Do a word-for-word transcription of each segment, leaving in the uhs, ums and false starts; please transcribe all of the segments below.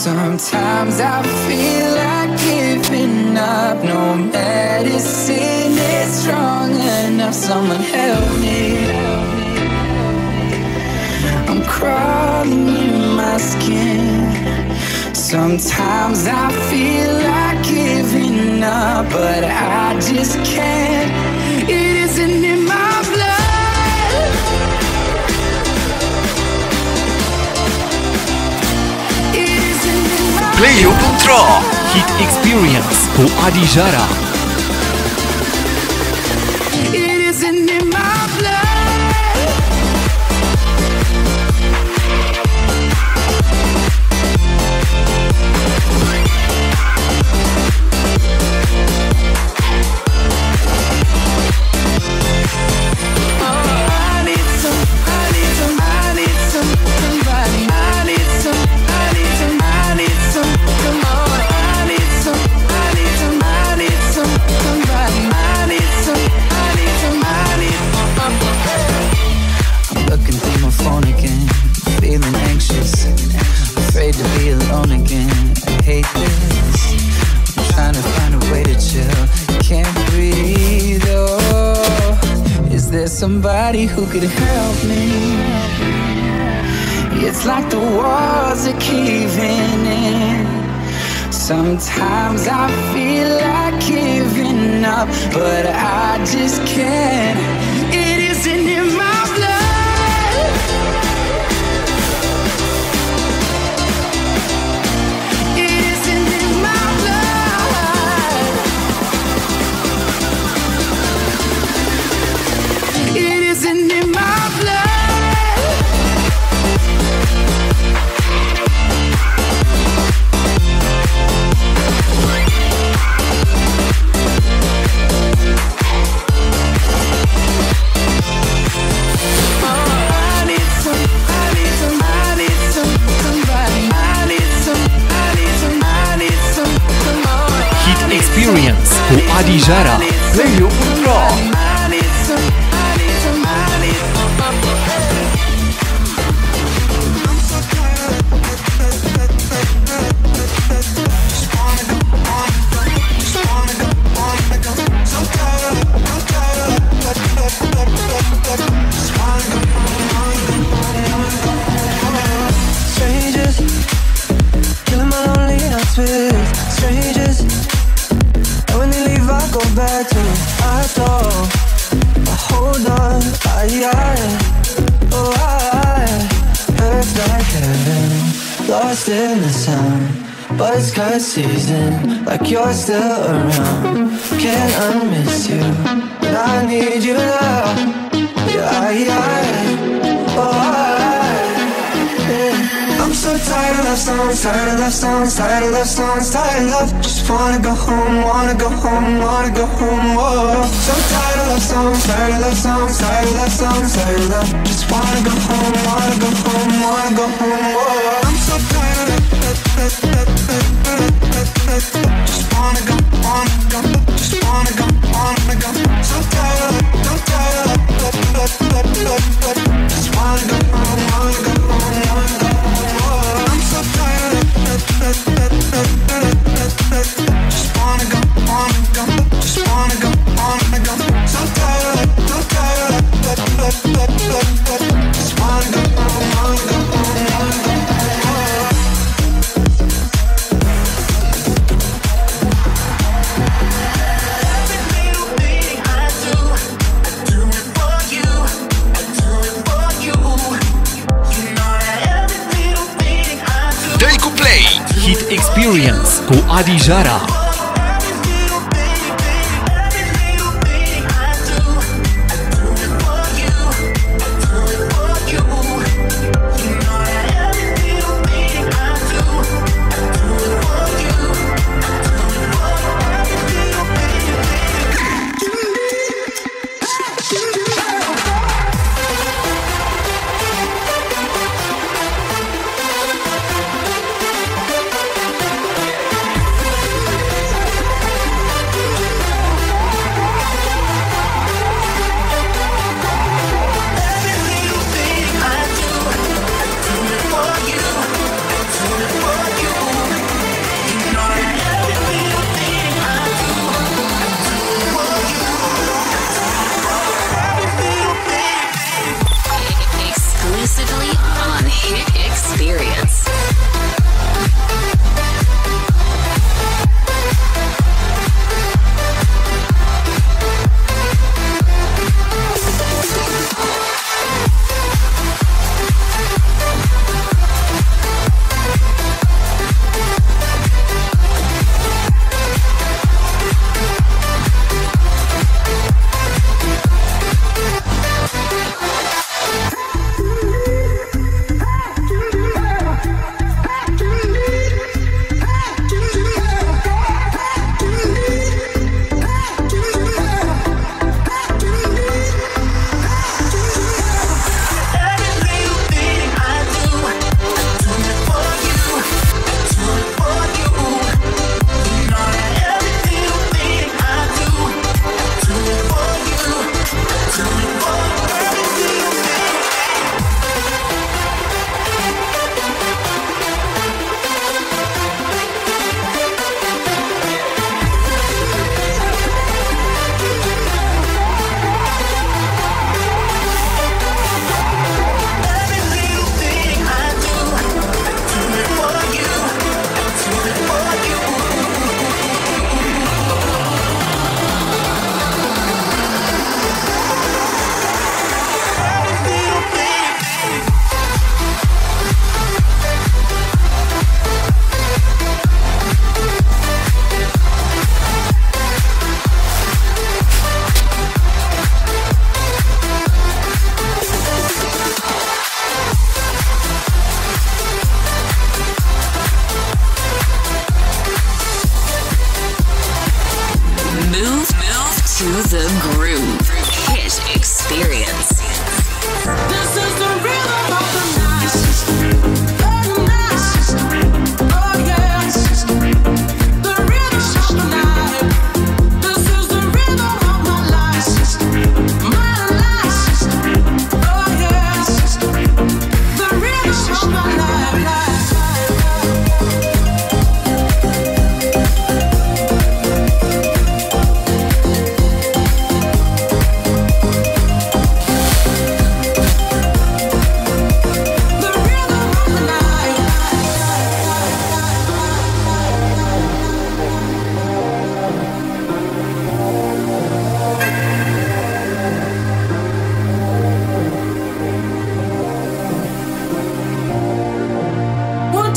Sometimes I feel like giving up. No medicine is strong enough. Someone help me. I'm crawling in my skin. Sometimes I feel like giving up, but I just can't. It isn't in my blood. It isn't in my blood. Playo Control Hit Experience po Adi Żara. It isn't in my blood. Somebody who could help me. It's like the walls are caving in. Sometimes I feel like giving up, but I just can't. It isn't in my blood. It isn't in my blood. It isn't in my blood. Experience po Adi Żara. Playo Control. Strangers, killing my lonely nights with strangers. And when they leave, I go back to I thought, I hold on, I, I, oh I, earth like heaven, lost in the sun. Buzzcut season, like you're still around. Can't unmiss you, but I need you now. Yeah, I, I, oh I, yeah. I'm so tired of love songs, tired of love songs, tired of love songs, tired of love. Just wanna go home, wanna go home, wanna go home, whoa. So tired of love songs, tired of love songs, tired of love songs, tired of love. Just wanna go home, wanna go home, wanna go home, whoa. I'm so tired of just wanna go, wanna go, just wanna go, wanna go. So tired of so tired of just wanna go home, wanna go home, wanna go home. I'm so tired of just wanna go, wanna go, just wanna go, wanna go. So tired of so tired of just wanna go home, wanna go home, wanna go home. Hit Experience po Adi Żara.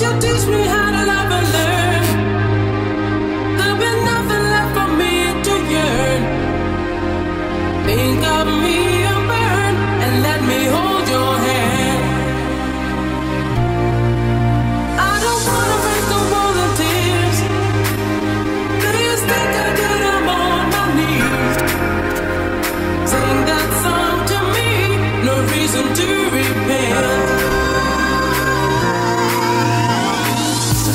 you teach me how to love and learn? There'll be nothing left for me to yearn. Think of me and burn, and let me hold your hand. I don't wanna break the wall of tears. Do you think I get I'm on my knees? Sing that song to me, no reason to repent.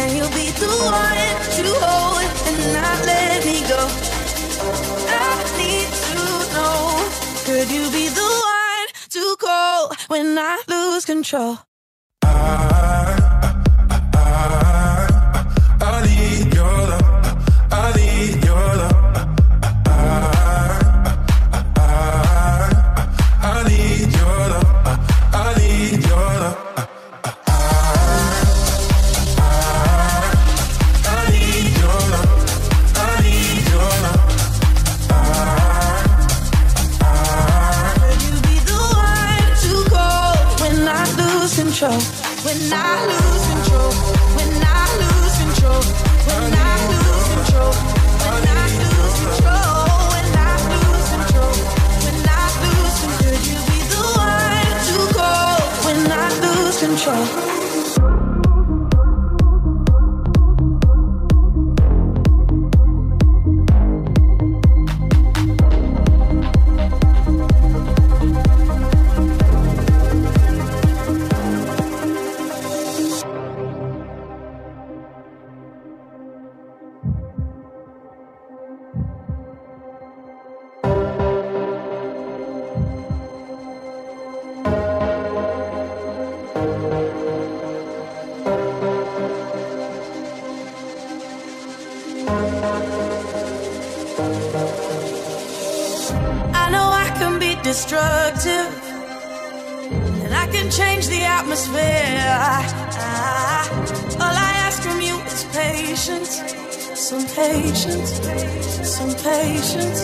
Can you be the one to hold and not let me go? I need to know. Could you be the one to call when I lose control? I, I, I, I need your love. I need your love. I, I, I need your love. I need your love. Control. When I lose control, when I lose control, when I lose control, when I lose control, when I lose control, when I lose control, could you be the one to call when I lose control? Destructive, and I can change the atmosphere. I, I, all I ask from you is patience, some patience, some patience.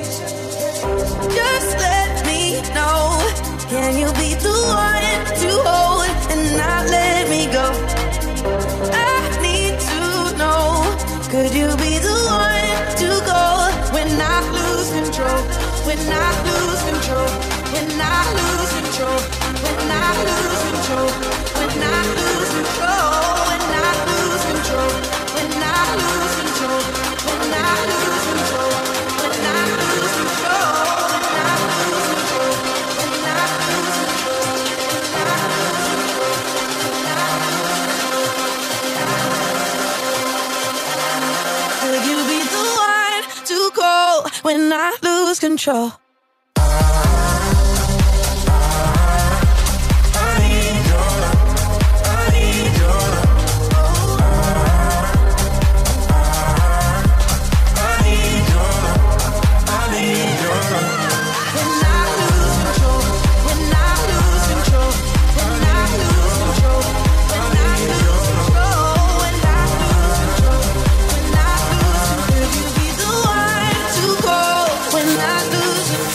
Just let me know. Can you be the one to hold and not let me go? I need to know. Could you be the one to go when I lose control? When I lose control, when I lose control, when I lose control, when I lose control, when I lose control, when I lose control, when I lose control, when I lose control, when I lose control, when I lose control, when I lose control. Could you be the one to call when I lose control? When I lose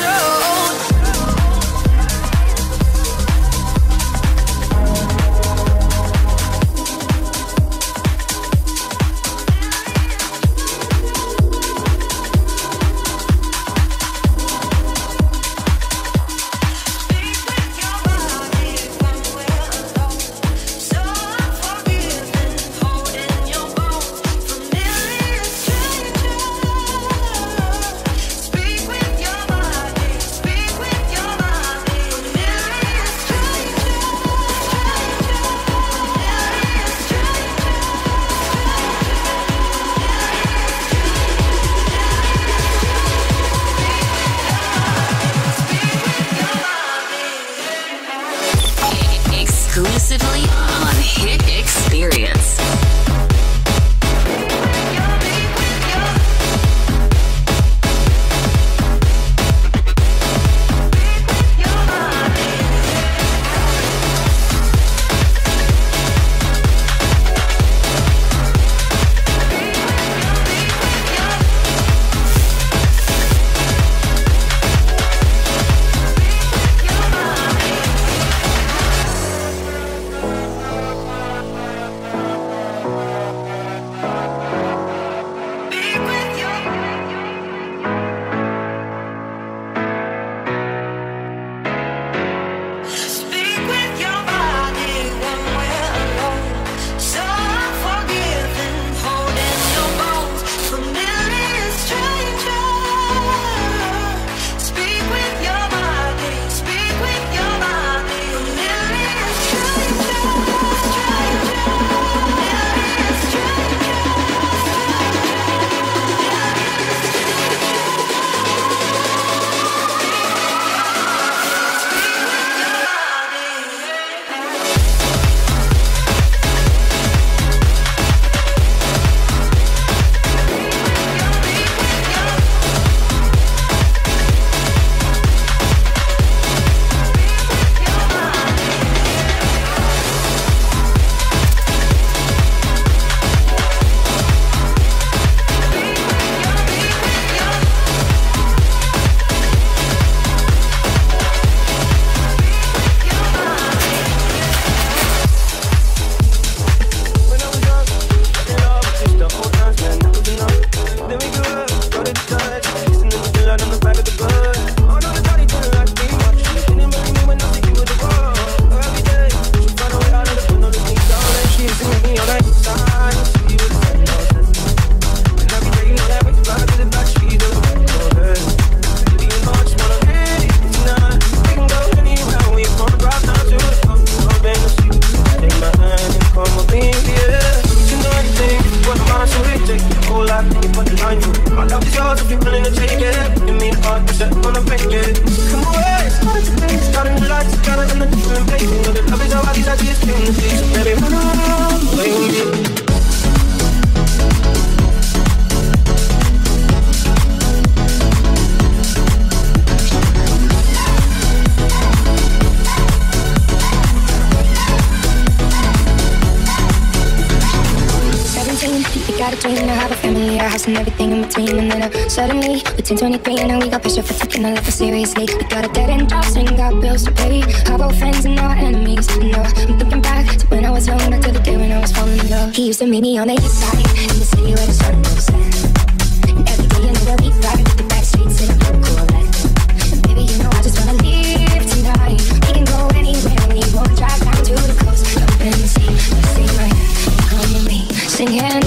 We got a dream to have a family, a house and everything in between. And then uh, suddenly, we turn twenty-three and now we got pressure for taking our life seriously. We got a dead end job, and got bills to pay. Have old friends and our enemies. And uh, I'm thinking back to when I was young, back to the day when I was falling in love. He used to meet me on the east side, in the city where the sun goes down. And every day you know where we ride, through the back streets in a cool light. And baby, you know I just wanna live tonight. We can go anywhere we want, drive down to the coast, jump in the sea, just sing my hand, come with me, sing hand.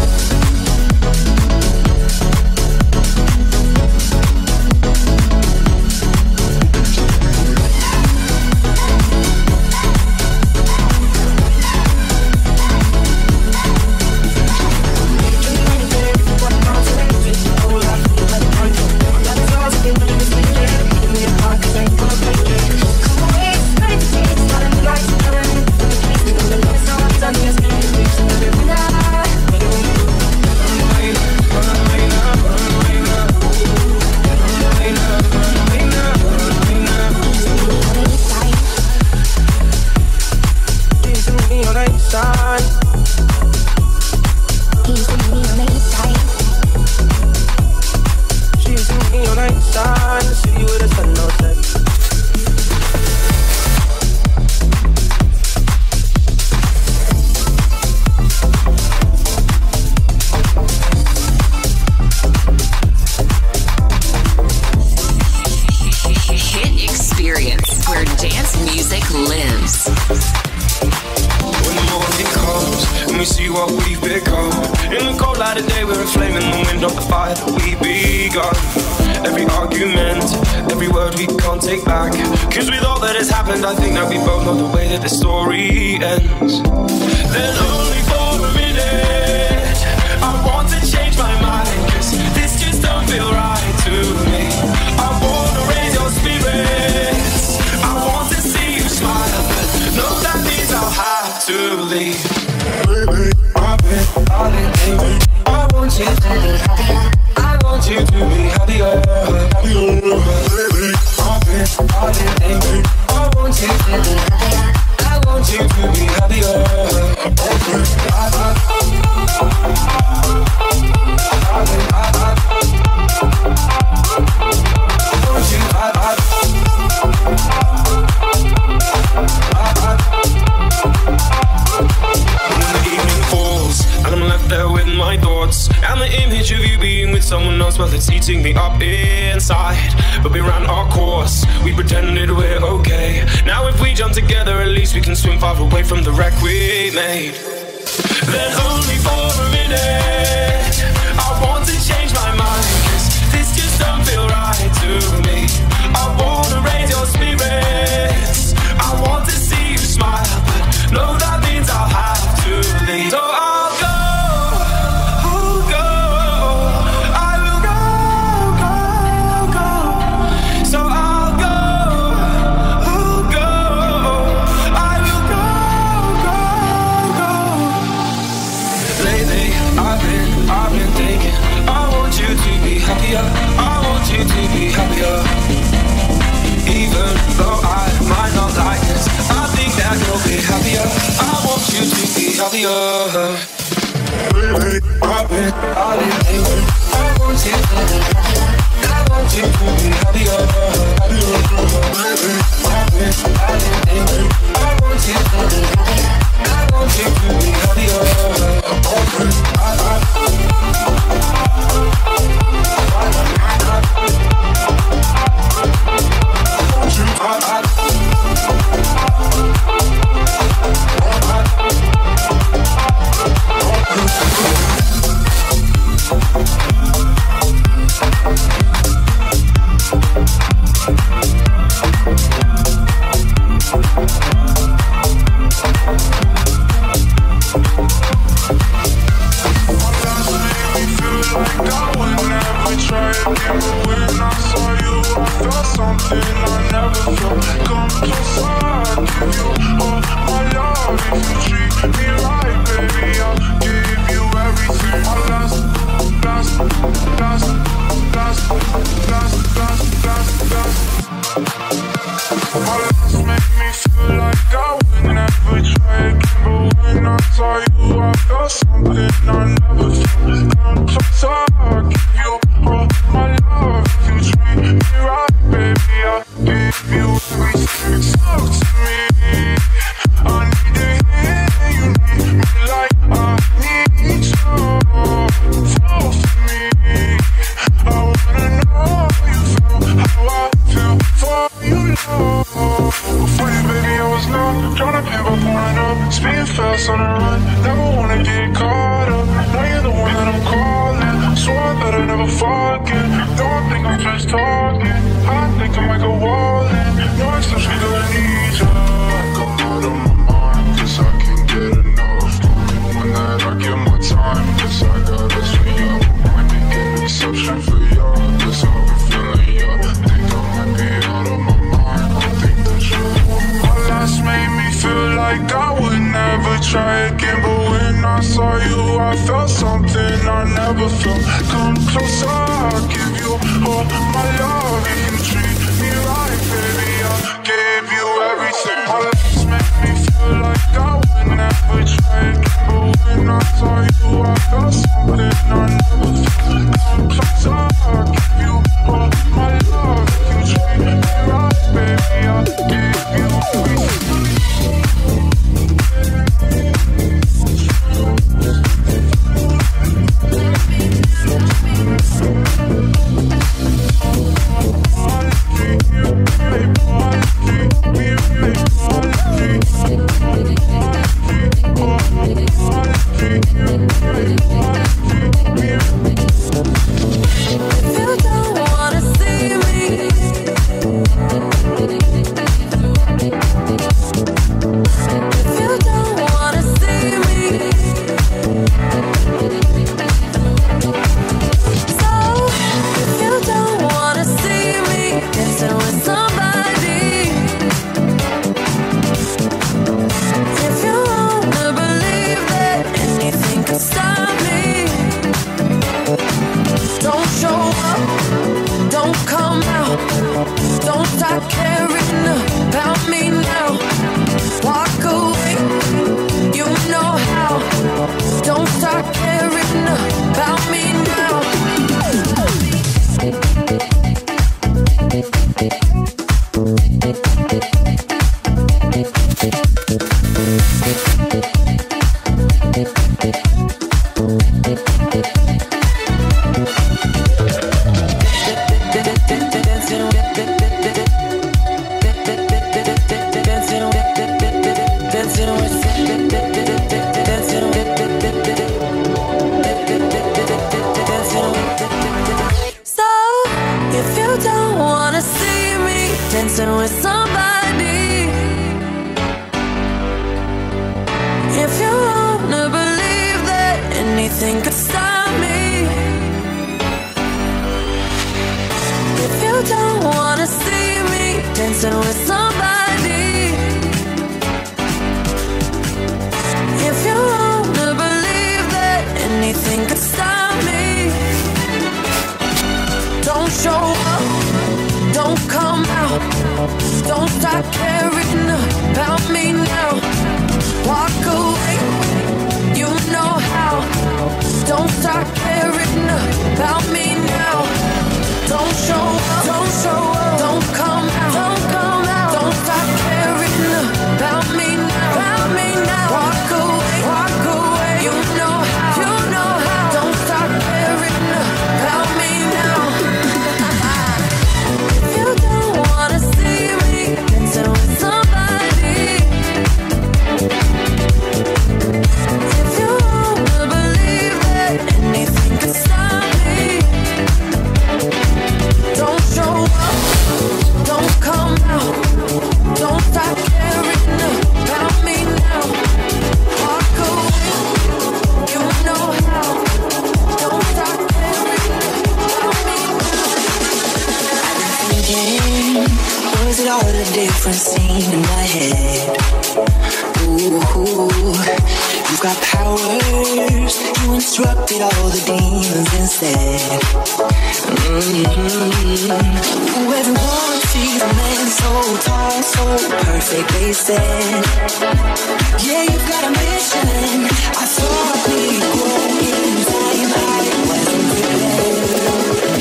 Something I never felt. Come closer, I'll give you all my love. If you treat me right, baby, I'll give you everything. Talk to me, I need to hear you need me like I need you. Fall for me, I wanna know you feel how I feel for you, love. Before you, baby, I was numb, trying to pick up, pouring up, speeding fast on the run. Never wanna get caught up. Now you're the one that I'm calling. Swore that I'd never forget. Don't think I'm just talking. I think I might go all in. No exception, gonna need you. Come out of my mind, 'cause I can't get enough. One that I give my time, 'cause I got us for you. Might be an exception for you, 'cause I've been feeling you. Think I might be out of my mind. I think that you. My last made me feel like I would never try again, but when I saw you, I felt something I never felt. Come closer, I'll give you all my love. If you treat me right, baby, I'll give you everything. My last made me feel like I would never try again, but when I saw you, I felt something I never felt. Come closer, I'll give you all my love. If you treat me right, baby, I'll give you everything. different scene in my head. Ooh, you've got powers, you disrupted all the demons instead. Mm-hmm. Everyone sees a man so tall, so perfect, they said. Yeah, you've got a mission. I thought we'd grow in time. I wasn't prepared.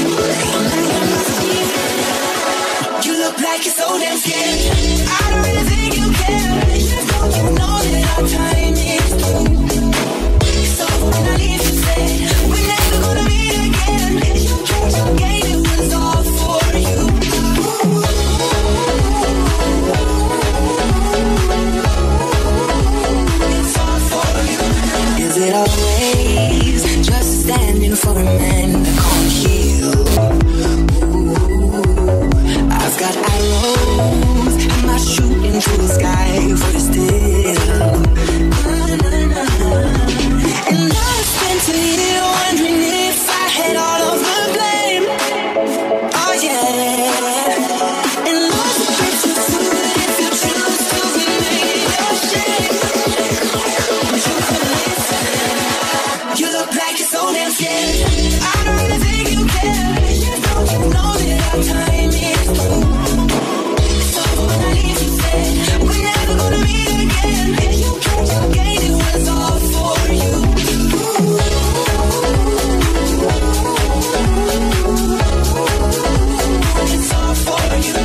You look like you're so damn scared. I don't really think you care. Don't you know that our time is through? So when I leave, you said we're never gonna meet again. You kept your game, it was all for you. It's all for you. Is it always just standing for a man that can't heal? Ooh, I've got arrows, I'm not shooting through the sky for the still. And I spent a year wondering if I had all of the blame. Oh yeah. And lost the picture too, if you choose to remain your shame. But you could listen. You look like you're so damn scared. I don't really think you care. Don't you know that our time is through? So when I leave, you said we're never gonna meet again. You kept your game, it was all for you. It's all for you.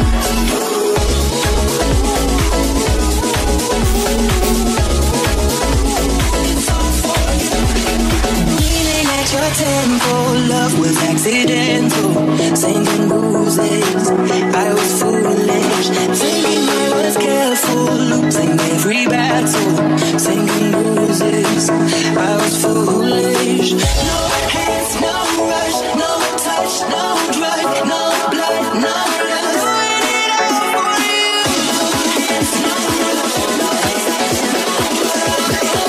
It's all for you. Leaning at your tempo, love was accidental. Singing bruises, I was foolish. Thinking I was careful, losing every battle. Singing bruises, I was foolish. No hands, no rush, no touch, no drug, no blood, no love. Doing it all for you. No hands, no rush, no touch, no drug, no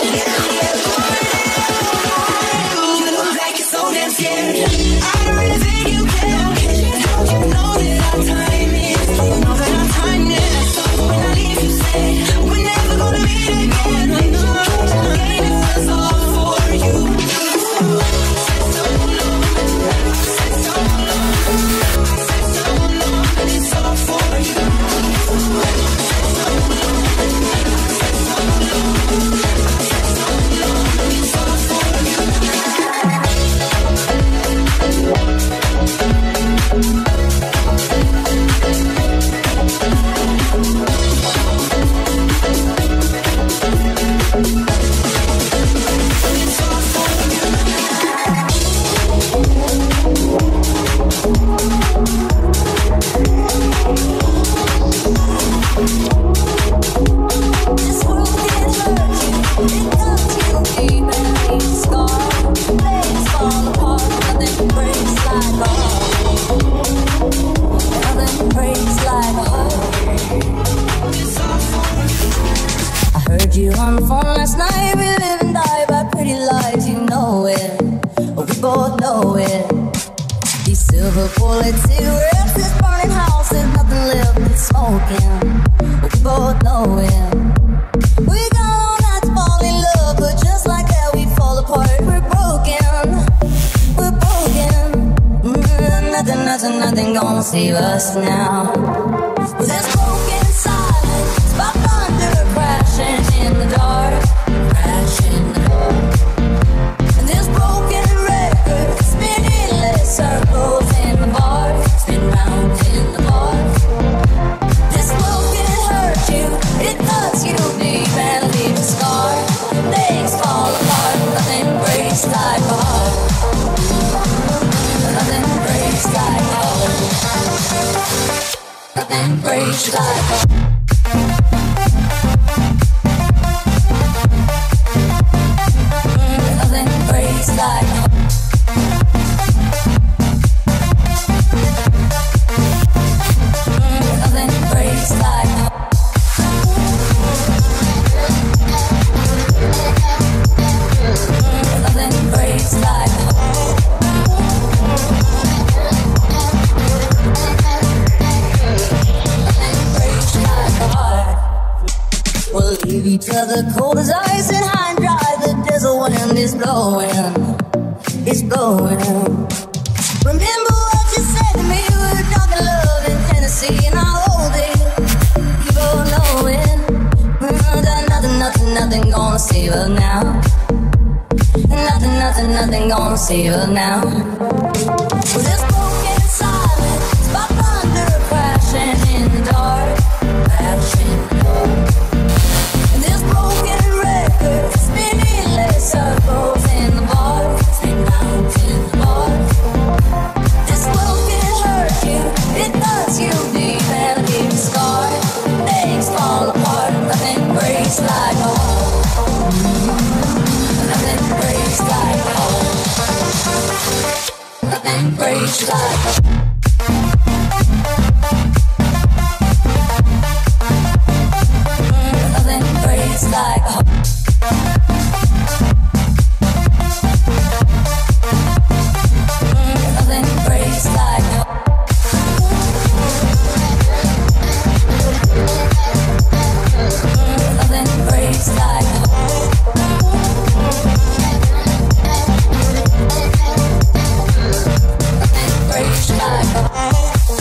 love. You look like you're so damn scared. I don't really think you care. You know that our time is through. Know that our time is through. When I leave, you say we're never gonna meet again. I know the game was all for you. I said so long. I said so long. I said so long. It's all for you. I said so long. I said so long. I said so long. It's all for you. This world can hurt you, it cuts you deep and leaves a scar. Things fall apart, nothing breaks like a heart. Nothing breaks like a heart. I heard you on the phone last night. We live and die by pretty lies, you know it. We both know it. These silver bullet cigarettes, this burning house, there's nothing left but smoking. We both know it. We got all night to fall in love, but just like that we fall apart. We're broken, we're broken. Mm, nothing, nothing, nothing gonna save us now. Well, there's broken silence, by thunder crashing in the dark, crashing in the dark. And there's broken records spinning less circles in the bar, spin round in the bar. This world can hurt you, it cuts you deep and leaves a scar. Things fall apart, nothing breaks like a heart. Nothing breaks like a heart. Nothing breaks like a heart. Nothing breaks like a heart. Nothing breaks like a heart. Nothing breaks like a heart. Nothing breaks like is going. Remember what you said to me, we were talking love in Tennessee, and I'll hold it. You both know it. Nothing, nothing, nothing, nothing gonna save us now. Nothing, nothing, nothing gonna save us now. Well, this broken silence, it's by thunder crashing in the dark, crashing in the dark. And this broken record, spinning less circles in the bar, spin round in the bar. This world can hurt you, it does you deep and leave a scar. Things fall apart, nothing breaks like a heart. Nothing breaks like a heart. Nothing breaks like a heart. Nothing breaks like a heart. Nothing breaks like a heart. Nothing breaks like a heart. Nothing breaks like a heart.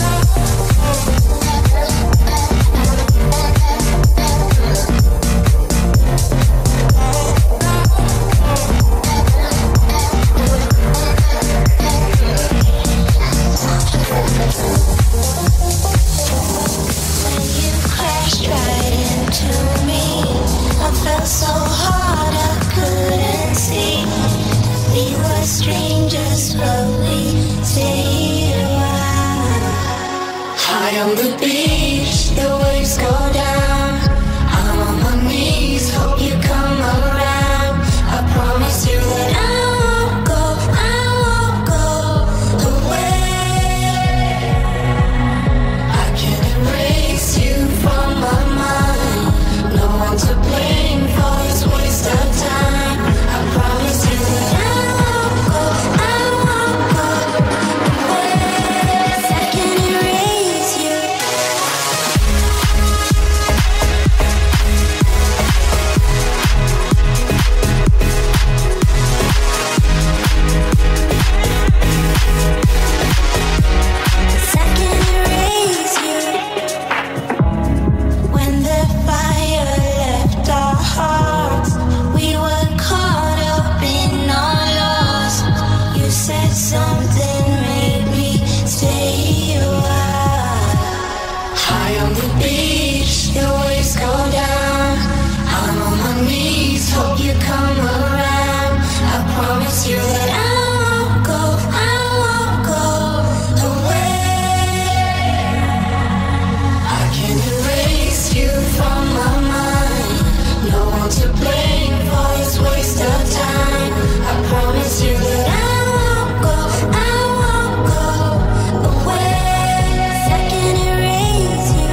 On the beach, the waves go down. I'm on my knees, hope you come around. I promise you that I won't go, I won't go away. I can't erase you from my mind. No one to blame for this waste of time. I promise you that I won't go, I won't go away. I can't erase you. You that I won't go, I won't go away. I can't erase you from my mind. No one to blame for this waste of time. I promise you that I won't go, I won't go away. I can't erase you.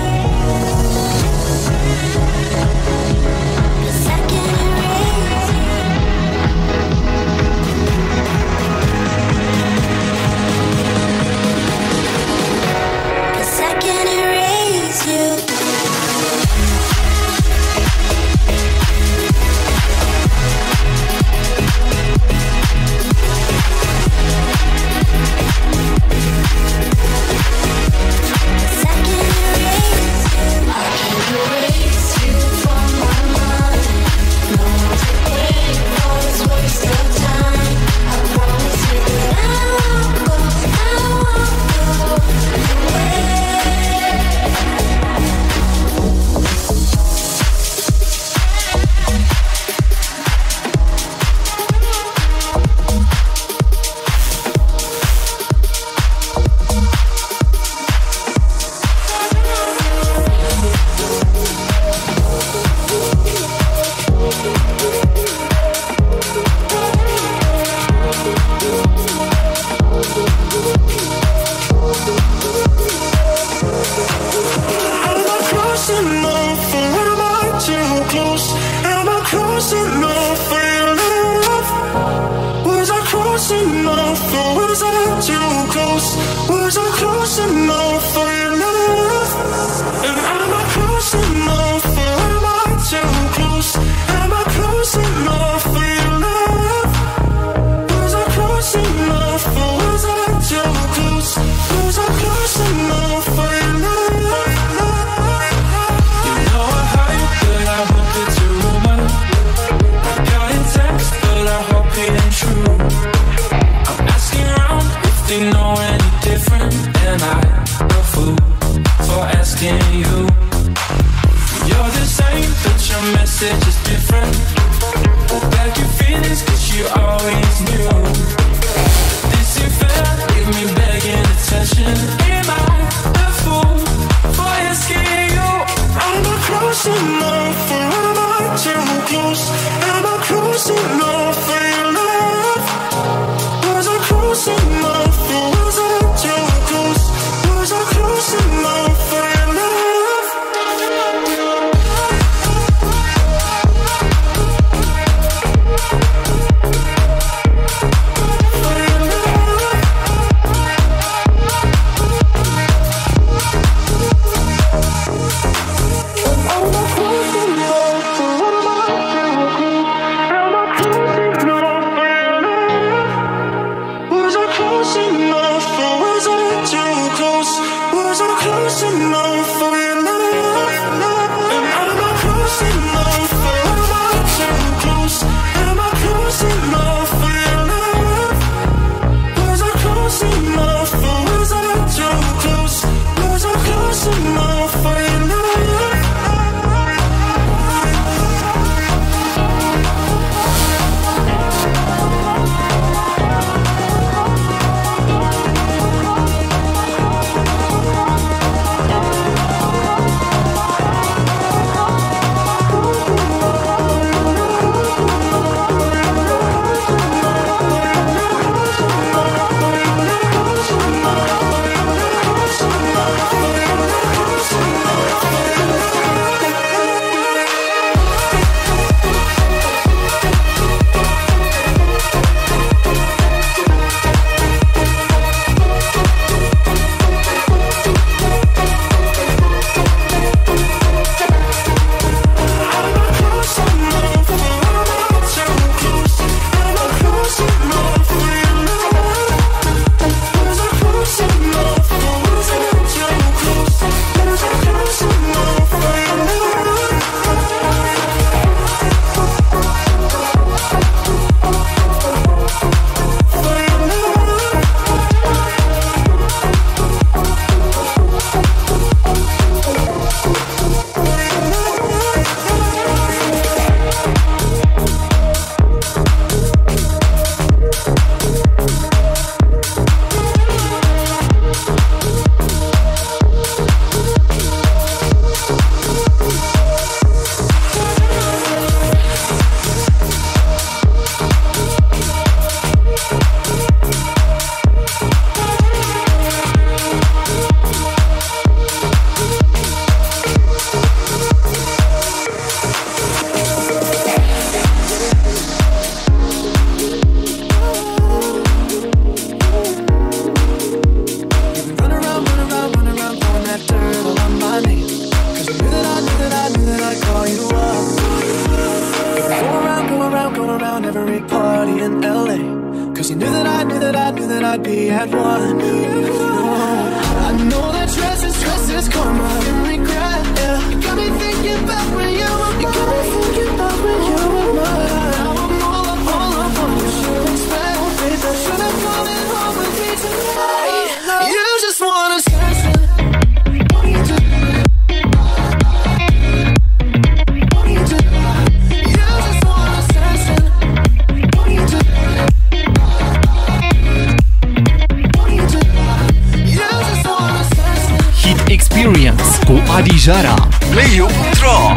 I can't erase you. I can't erase you. Was I close enough for your love? And am I close enough, or am I too close? Am I close enough for your love? Was I close enough? you knew that I knew that I knew that I'd be at one. Oh, I know that stress is stress is karma and regret. Yeah, you got me thinking about when you were mine. You got me thinking about when you were mine. Now I'm all up, all up on what you expect. Babe, I should have gone in home with me tonight. You just wanna stress it. What do you do? What do you do? You just wanna stress it. What do you do? What do you do? You just wanna stress it. Hit Experience cu Adi Jara. Play-ul punct ro.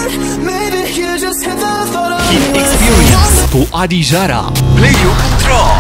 Hit Experience cu Adi Jara. Play-ul punct ro.